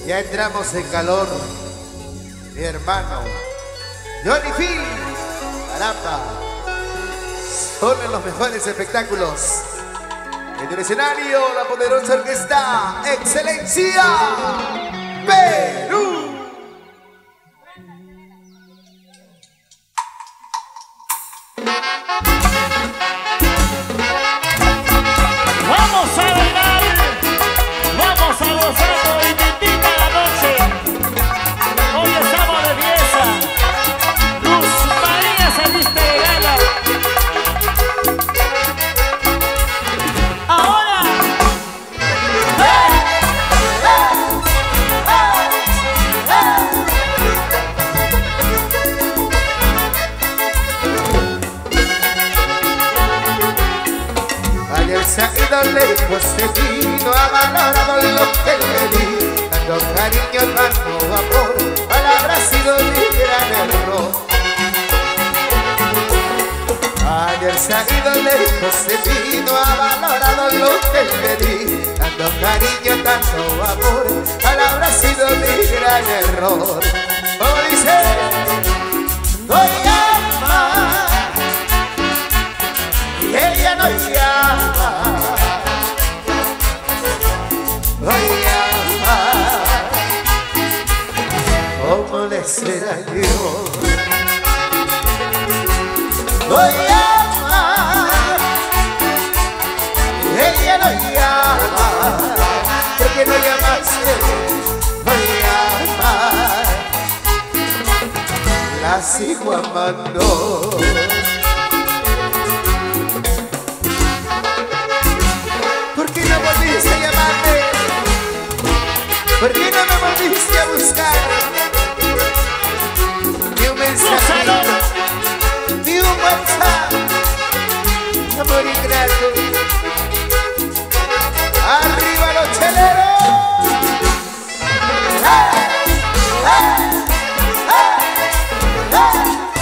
Ya entramos en calor, mi hermano Johnny Phil. Caramba, son los mejores espectáculos. En el escenario, la poderosa orquesta Excelencia Perú. Vamos a bailar, vamos a gozar toditita la noche. Hoy estamos de fiesta. Luz María se viste de gala. Ahora. Ayer se ha ido lejos de ti, no ha valorado lo que le di. Tanto cariño, tanto amor, habrá sido mi gran error. Ayer se ha ido lejos de ti, no ha valorado lo que le di. Tanto cariño, tanto amor, habrá sido mi gran error. Como dice, voy a amar y ella no llama. Voy a amar, ¿cómo le será yo? Voy a amar, ella no llama. ¿Por qué no llamaste? Voy a amar, la sigo amando. ¿Por qué no volviste a llamarme? ¿Por qué no me volviste a buscar? Ni un mensajito, ni un WhatsApp, amor ingrato. ¡Arriba los cheleros! ¡Ah! ¡Ah! ¡Ah! ¡Ah!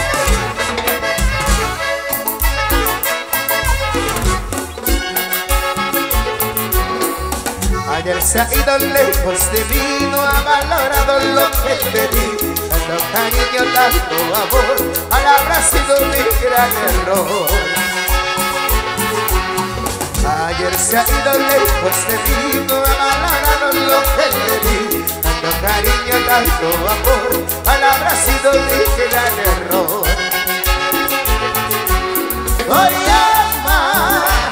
Ayer se ha ido lejos de mí, no ha valorado lo que te di. Tanto cariño, tanto amor, habrá sido mi gran error. Ayer se ha ido lejos de mí, no ha valorado lo que te di. Tanto cariño, tanto amor, habrá sido mi gran error. Voy a amar,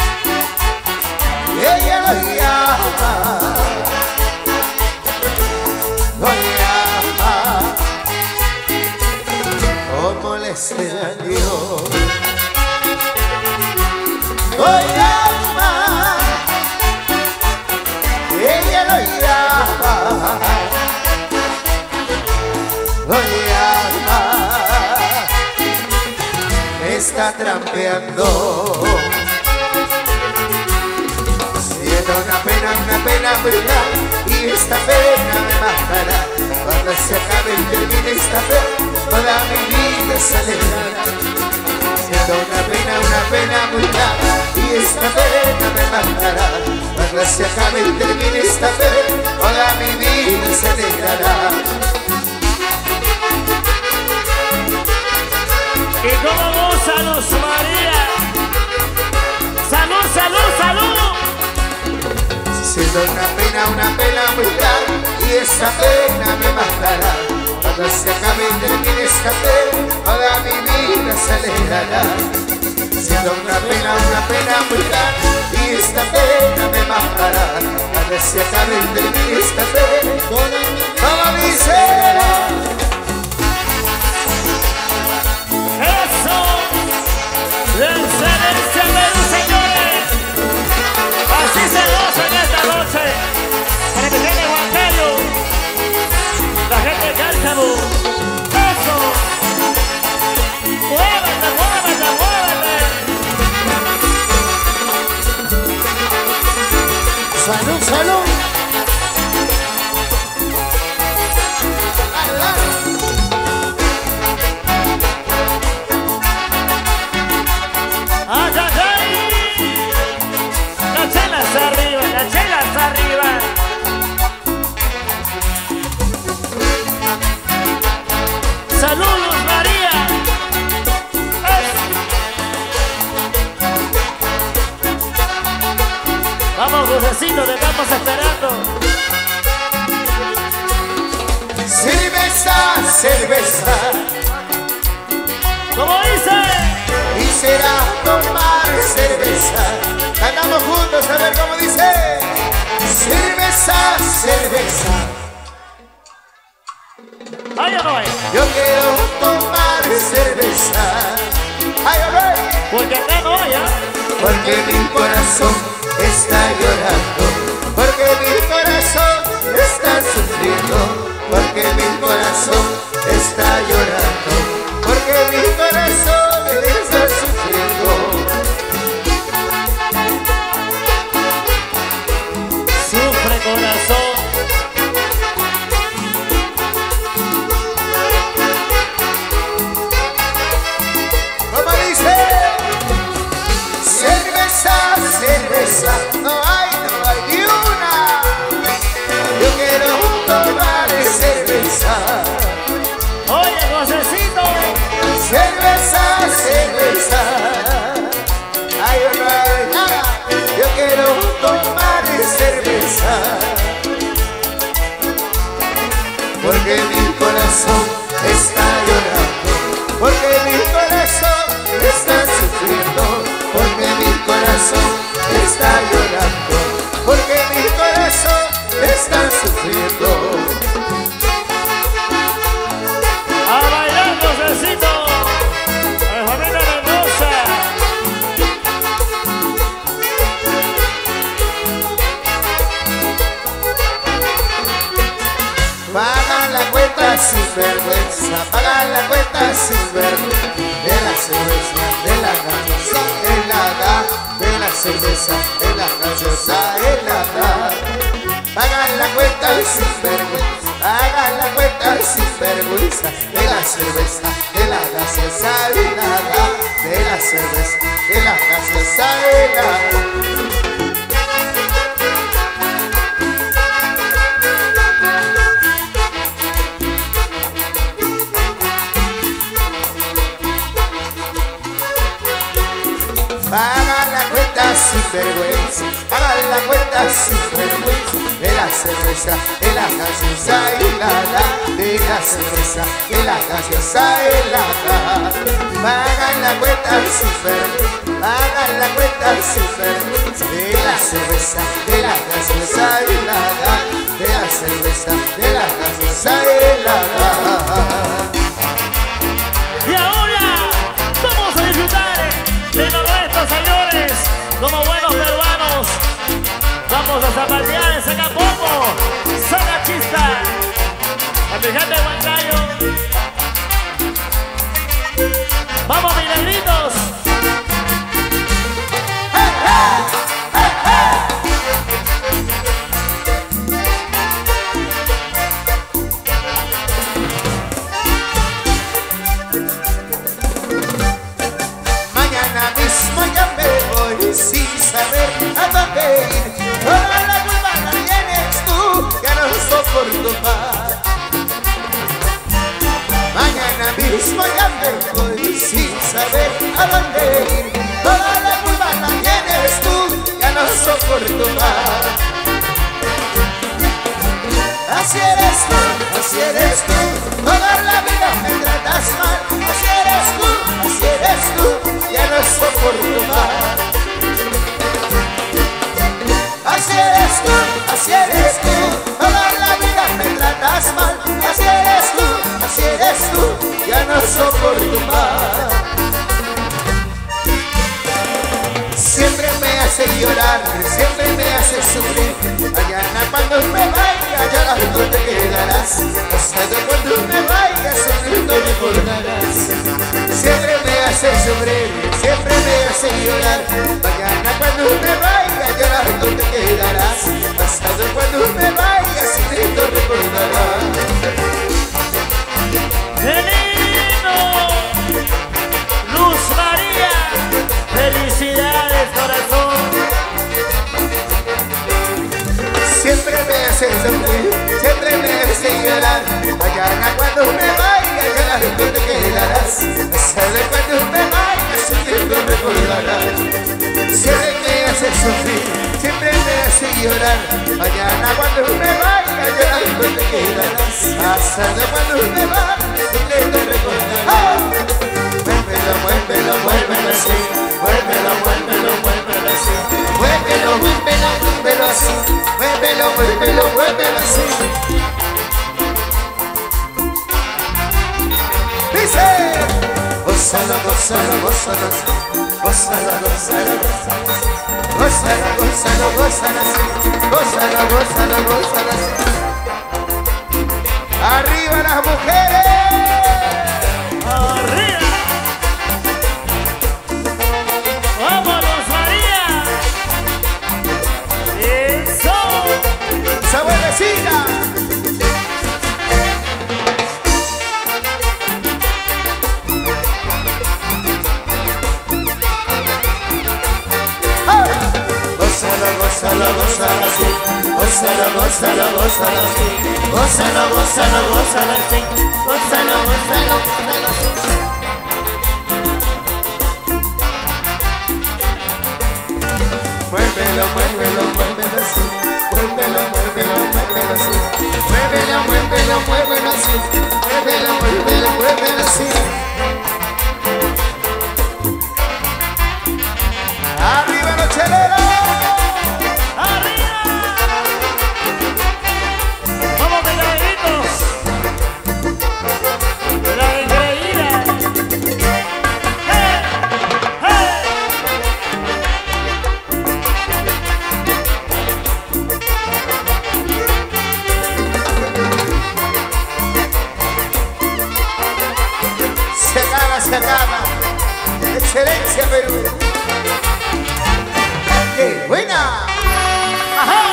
ella no llama. Voy a amar, ¿cómo le será Dios? Voy a amar, ella no llama. Voy a amar, me está trampeando. Una pena muy grande, y esta pena me matará. Cuando se acabe y termine esta pena, toda mi vida se alegrará. Siento una pena muy grande, y esta pena me matará. Cuando se acabe y termine esta pena, toda mi vida se alegrará. ¿Y cómo goza Luz María? ¡Salud, salud, salud! Siento una pena muy grande, y esa pena me matará. Cuando se acabe y termine esta pena, toda mi vida se alegrará. Siento una pena muy grande, y esta pena me matará. Cuando se acabe y termine esta pena, toda mi vida se alegrará. ¡Eso! ¡La excelencia de los señores! Así se goza en esta noche. Para que quede Guantello, la gente de Cárcamo. ¡Eso! ¡Muévete, muévete, muévete! ¡Salud, salud! ¡Ay, ay, ay! Las chelas arriba, las chelas arriba. Vamos, dulcecito, te estamos esperando. Cerveza, cerveza. ¿Cómo dice? Quisiera tomar cerveza. Cantamos juntos a ver cómo dice. Cerveza, cerveza. ¿Hay o no hay? Yo quiero tomar cerveza. Ay, ay, Porque acá no hay, ¿eh? porque mi corazón está llorando, porque mi corazón está sufriendo, porque mi corazón está llorando, porque mi corazón está sufriendo. Sufre corazón. ¿Cómo dice? Cerveza, cerveza, no hay ni una. Yo quiero tomar cerveza. Oye, Josecito. Cerveza, cerveza. Ay, nada. Yo quiero tomar cerveza. Porque mi corazón está llorando, porque mi corazón está sufriendo, porque mi corazón está llorando, porque mi corazón está sufriendo. A bailar, Josecito. A la familia Mendoza. Pagan la cuenta sin vergüenza, pagan la cuenta sin vergüenza. De la cerveza, de la gaseosa, helada. De la cerveza, de la gaseosa, helada. Pagan la cuenta sin vergüenza, pagan la cuenta sin vergüenza. De la cerveza, de la gaseosa, helada. De la cerveza, de la gaseosa, helada. Pagan la cuenta sin vergüenza, pagan la cuenta sin vergüenza. De la cerveza, de la gaseosa helada. De la cerveza, de la gaseosa helada. Pagan la cuenta sin vergüenza, pagan la cuenta sin vergüenza. De la cerveza, de la gaseosa helada. De la cerveza, de la gaseosa helada. Y ahora vamos a disfrutar de lo nuestro, señores, como buenos peruanos. Vamos a zapatear en Sacapoco, Zona Chista, a Pijate Huancayo. Vamos, mis negritos. Mañana mismo ya me voy sin saber a dónde ir. Toda la culpa la tienes tú, ya no soporto más. Mañana mismo ya me voy sin saber a dónde ir. Toda la culpa la tienes tú, ya no soporto más. Así eres tú, toda la vida me tratas mal. Así eres tú, ya no soporto más. Así eres tú, toda la vida me tratas mal. Así eres tú, ya no soporto más. Siempre me hace llorar, siempre me hace sufrir. Mañana cuando me vaya llorando te quedarás. Pasado cuando me vaya sufriendo recordarás. Siempre me hace sufrir, siempre me hace llorar. Mañana cuando me vaya llorando te quedarás. Pasado cuando me vaya sufriendo recordarás. ¡Qué lindo! Luz María, felicidades, corazón. Siempre me hace sufrir, siempre me hace llorar. Mañana cuando me vaya llorando te quedarás. Pasado cuando me vaya sufriendo recordarás. Siempre me hace sufrir, siempre me llorar. Mañana cuando me vaya llorando te quedarás. Pasado cuando me vaya te recordarás. Muévelo, muévelo, muévelo así. Muévelo, muévelo, muévelo así. Muévelo, muévelo, muévelo así. Muévelo, muévelo, muévelo así. Dice, gózalo, gózalo, gózalo, gózalo, gózalo, gózalo, gózalo, gózalo así, gózalo, gózalo, gózalo así. Arriba las mujeres. Arriba. Vámonos, María. Eso. Esa vuelvecita. Gózalo, gózalo así, gózalo, gózalo, gózalo así, gózalo, gózalo, gózalo así, gózalo, gózalo, gózalo así. Muévelo, muévelo, muévelo así, muévelo, muévelo, muévelo así, muévelo, muévelo, muévelo así, muévelo, muévelo, muévelo así. Arriba los cheleros. Se acaba. Excelencia, Perú. ¡Qué buena! ¡Ajá!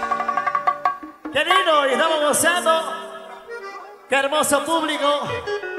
Qué lindo, y estamos gozando. Qué hermoso público.